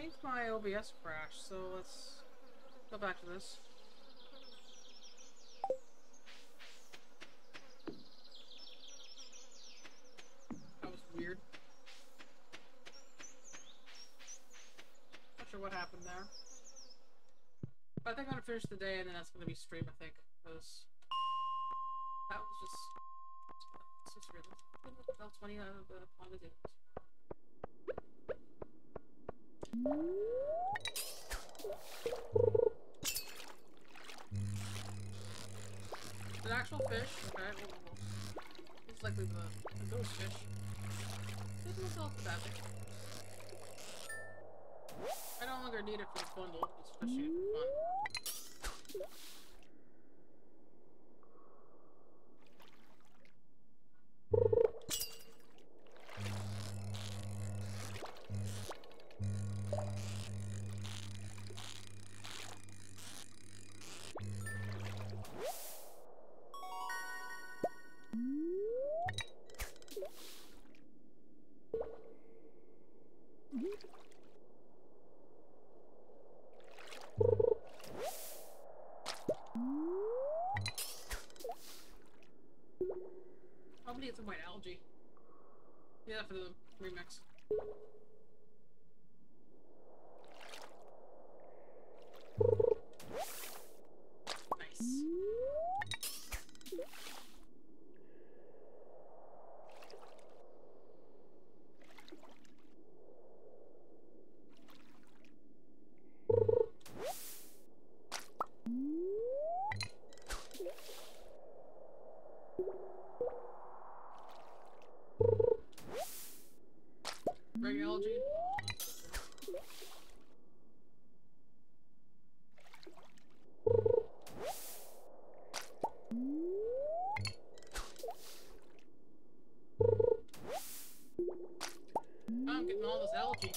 think my OBS crashed, so let's go back to this. That was weird. Not sure what happened there. But I think I'm gonna finish the day and then that's gonna be stream, I think. Because that was just really. That's 20 out of the positive. An actual fish, okay. It's likely the ghost fish. Doesn't look all pathetic. I no longer need it for the bundle, it's fishing for fun. I'm gonna get some white algae. Yeah, for the remix. Nice. Ring algae. I'm getting all this algae.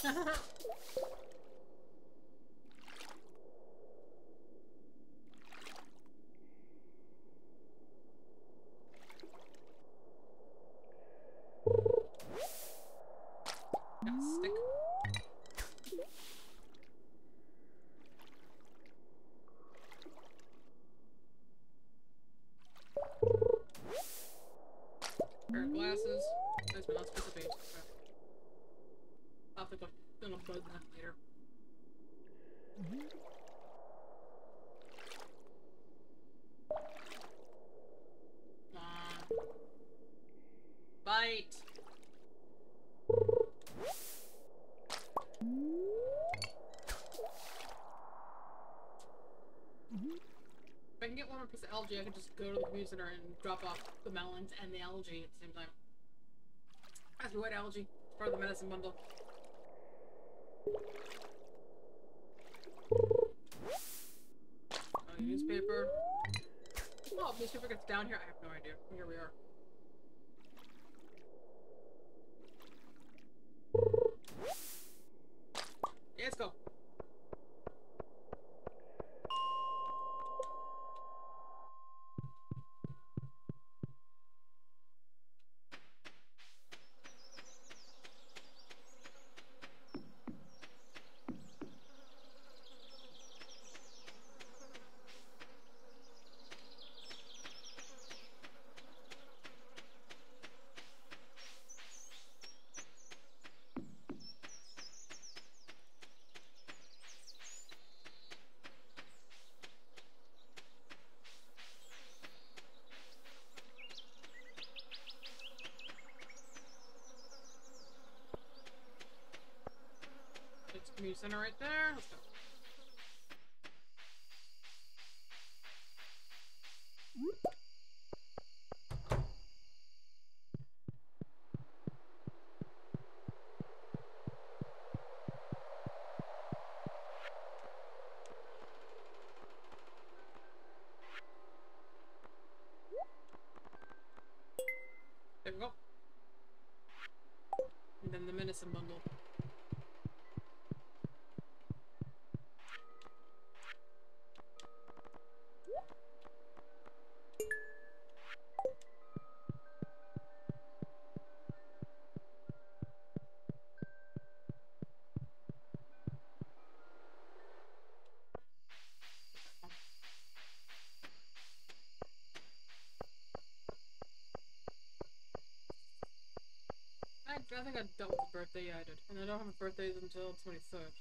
Got a stick. Pair of glasses. Nice, but not specific. Okay. I'll think I'm gonna bug that later. Come on. Bite! If I can get one more piece of algae, I can just go to the community center and drop off the melons and the algae at the same time. That's white algae. Part of the medicine bundle. Oh, newspaper. Oh, newspaper gets down here? I have no idea. Here we are. Yeah, let's go. Community center right there. Let's go. There we go. And then the medicine bundle. I think I dealt with the birthday, yeah I did. And I don't have a birthday until 23rd.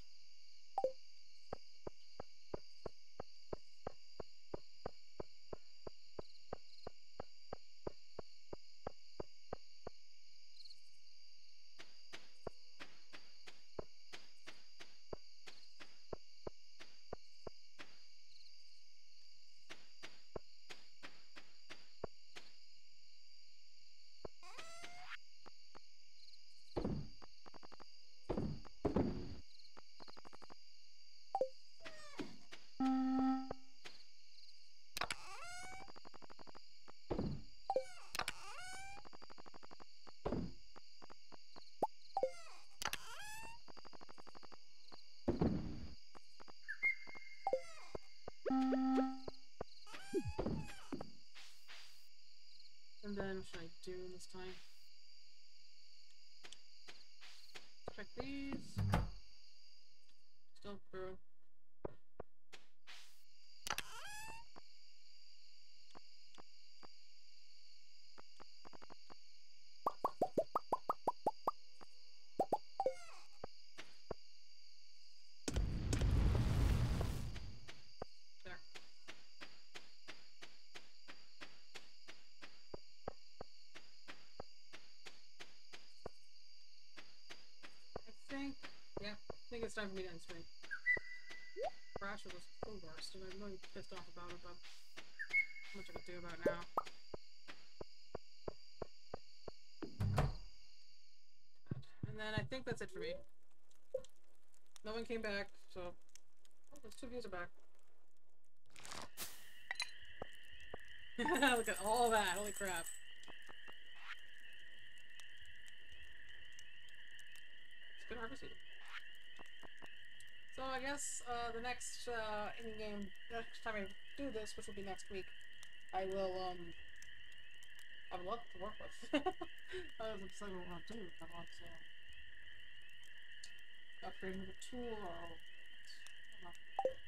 And then what should I do this time? Check these. Still through. There. Yeah, I think it's time for me to end stream. Crash was the worst, and I'm really pissed off about it, but not much I can do about it now. And then I think that's it for me. No one came back, so oh, those 2 views are back. Look at all that, holy crap. It's good harvest season. So I guess the next in-game, next time I do this, which will be next week, I will have a lot to work with. I was deciding what I want to do. I want to upgrade another tool or I don't know.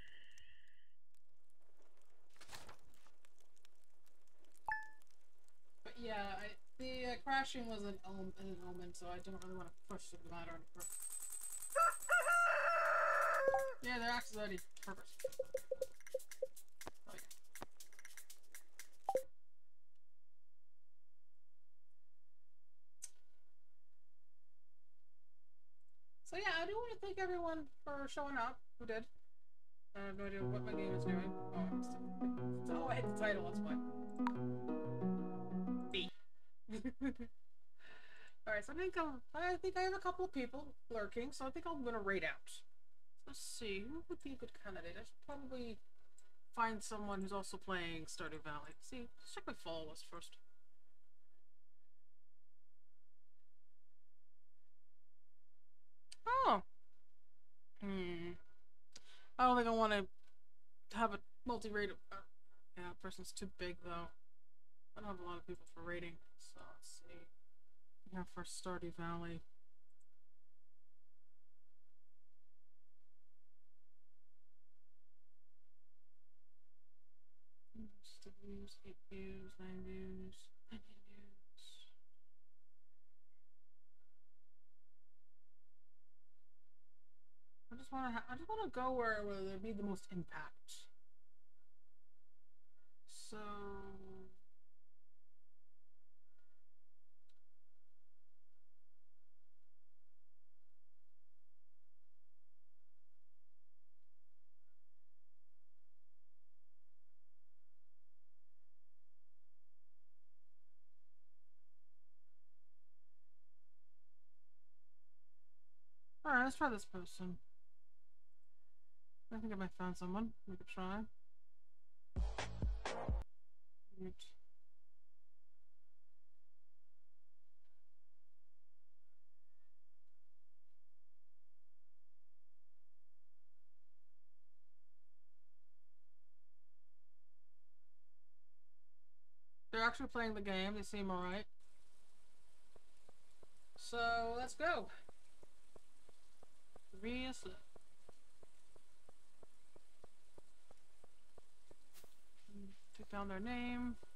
But yeah, the crashing was an omen, so I don't really want to push the matter any further. Yeah, they're actually already perfect. Oh, yeah. So yeah, I do want to thank everyone for showing up who did. I have no idea what my game is doing. Oh, I hit the title, that's why. B. Alright, so I think I have a couple of people lurking, so I think I'm gonna raid out. Let's see, who would be a good candidate? I should probably find someone who's also playing Stardew Valley. See, let's check my follow list first. Oh. I don't think I want to have a multi-rated. Yeah, person's too big though. I don't have a lot of people for rating, so let's see. Yeah, for Stardew Valley. Views, 8 views, 9 views, 19 views. I just want to go where there be the most impact. So alright, let's try this person. I think I might find someone we could try. Right. They're actually playing the game. They seem alright. So let's go. Reassess. Take down their name.